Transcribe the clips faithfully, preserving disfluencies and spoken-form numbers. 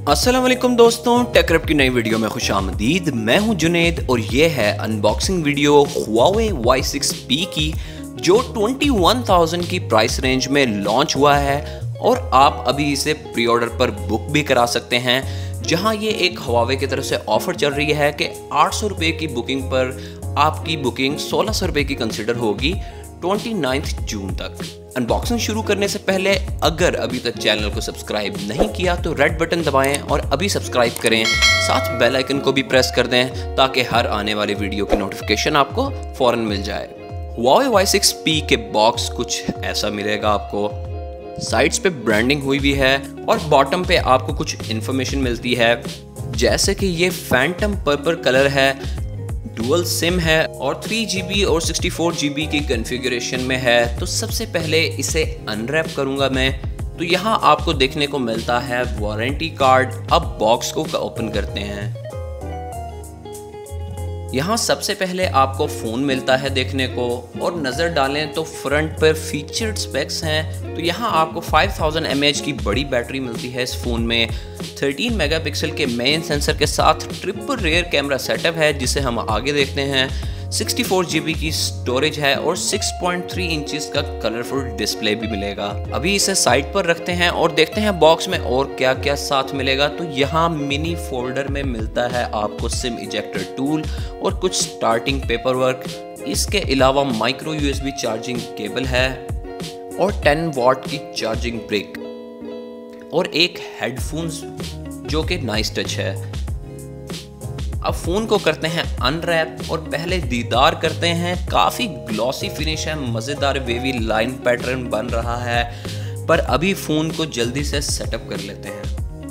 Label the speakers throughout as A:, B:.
A: अस्सलाम वालेकुम दोस्तों, टेकरप की नई वीडियो में खुश आमदीद। मैं हूं जुनेद और ये है unboxing video Huawei Y six P की, जो इक्कीस हज़ार की प्राइस रेंज में लॉन्च हुआ है और आप अभी इसे प्री ऑर्डर पर बुक भी करा सकते हैं। जहां ये एक Huawei की तरफ से ऑफर चल रही है कि आठ सौ रुपये की बुकिंग पर आपकी बुकिंग सोलह सौ रुपये की कंसिडर होगी उनतीस जून तक। अनबॉक्सिंग शुरू करने से पहले अगर अभी तक चैनल को सब्सक्राइब नहीं किया तो रेड बटन दबाएं और अभी सब्सक्राइब करें, साथ बेल आइकन को भी प्रेस कर दें ताकि हर आने वाली वीडियो की नोटिफिकेशन आपको फौरन मिल जाए। Huawei वाई सिक्स पी के बॉक्स कुछ ऐसा मिलेगा आपको। साइड्स पे ब्रांडिंग हुई भी है और बॉटम पे आपको कुछ इन्फॉर्मेशन मिलती है, जैसे कि ये फैंटम पर्पल कलर है, डुअल सिम है और थ्री जी बी और सिक्सटी फोर जी बी की कॉन्फ़िगरेशन में है। तो सबसे पहले इसे अनरैप करूंगा मैं, तो यहाँ आपको देखने को मिलता है वारंटी कार्ड। अब बॉक्स को ओपन करते हैं। यहाँ सबसे पहले आपको फ़ोन मिलता है देखने को, और नज़र डालें तो फ्रंट पर फीचर्ड स्पेक्स हैं। तो यहाँ आपको पाँच हज़ार एम ए एच की बड़ी बैटरी मिलती है इस फ़ोन में। तेरह मेगापिक्सल के मेन सेंसर के साथ ट्रिपल रेयर कैमरा सेटअप है, जिसे हम आगे देखते हैं। चौंसठ जी बी की स्टोरेज है और छह पॉइंट तीन इंचेस का कलरफुल डिस्प्ले भी मिलेगा। अभी इसे साइड पर रखते हैं और देखते हैं बॉक्स में और क्या क्या साथ मिलेगा। तो यहाँ मिनी फोल्डर में मिलता है आपको सिम इजेक्टर टूल और कुछ स्टार्टिंग पेपर वर्क। इसके अलावा माइक्रो यूएसबी चार्जिंग केबल है और दस वॉट की चार्जिंग ब्रिक और एक हेडफोन्स जो कि नाइस टच है। अब फ़ोन को करते हैं अनरैप और पहले दीदार करते हैं। काफ़ी ग्लॉसी फिनिश है, मज़ेदार वेवी लाइन पैटर्न बन रहा है। पर अभी फ़ोन को जल्दी से सेटअप कर लेते हैं।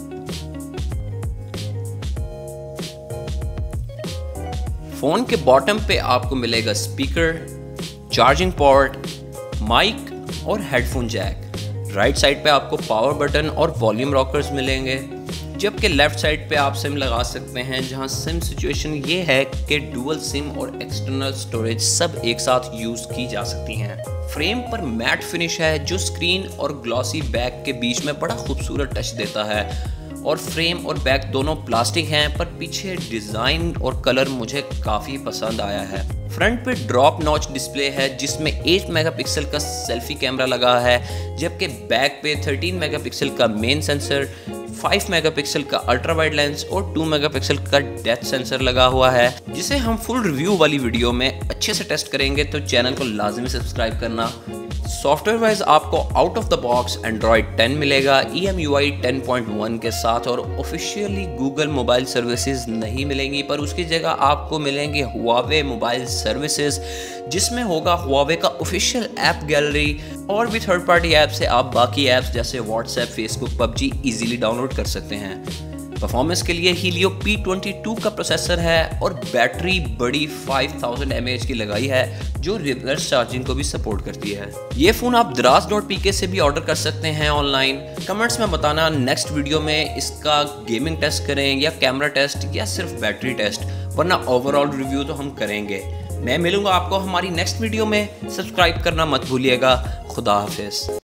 A: फ़ोन के बॉटम पे आपको मिलेगा स्पीकर, चार्जिंग पोर्ट, माइक और हेडफोन जैक। राइट साइड पे आपको पावर बटन और वॉल्यूम रॉकर्स मिलेंगे, जबकि लेफ्ट साइड पे आप सिम लगा सकते हैं। जहां सिम सिचुएशन ये है कि डुअल सिम और एक्सटर्नल स्टोरेज सब एक साथ यूज़ की जा सकती हैं। फ्रेम पर मैट फिनिश है जो स्क्रीन और ग्लॉसी बैक के बीच में बड़ा खूबसूरत टच देता है। और फ्रेम और बैक दोनों प्लास्टिक हैं, पर पीछे डिज़ाइन और कलर मुझे काफ़ी पसंद आया है। फ्रंट पे ड्रॉप नॉच डिस्प्ले है जिसमें आठ मेगापिक्सल का सेल्फी कैमरा लगा है, जबकि बैक पे तेरह मेगापिक्सल का मेन सेंसर, पाँच मेगापिक्सल का अल्ट्रा वाइड लेंस और दो मेगापिक्सल का डेप्थ सेंसर लगा हुआ है, जिसे हम फुल रिव्यू वाली वीडियो में अच्छे से टेस्ट करेंगे। तो चैनल को लाजमी सब्सक्राइब करना। सॉफ्टवेयर वाइज आपको out of the box Android ten मिलेगा E M U I ten point one के साथ, और ऑफिशियली गूगल मोबाइल सर्विसेज नहीं मिलेंगी, पर उसकी जगह आपको मिलेंगे Huawei मोबाइल सर्विसेज, जिसमें होगा Huawei का ऑफिशियल ऐप गैलरी, और भी थर्ड पार्टी ऐप से आप बाकी ऐप्स जैसे WhatsApp, Facebook, PUBG easily download कर सकते हैं। परफॉर्मेंस के लिए Helio पी ट्वेंटी टू का प्रोसेसर है और बैटरी बड़ी पाँच हज़ार एम ए एच की लगाई है, जो रिवर्स चार्जिंग को भी सपोर्ट करती है। ये फ़ोन आप दराज डॉट पी के से भी ऑर्डर कर सकते हैं ऑनलाइन। कमेंट्स में बताना नेक्स्ट वीडियो में इसका गेमिंग टेस्ट करें या कैमरा टेस्ट या सिर्फ बैटरी टेस्ट, वरना ओवरऑल रिव्यू तो हम करेंगे। मैं मिलूंगा आपको हमारी नेक्स्ट वीडियो में। सब्सक्राइब करना मत भूलिएगा। खुदा हाफिज़।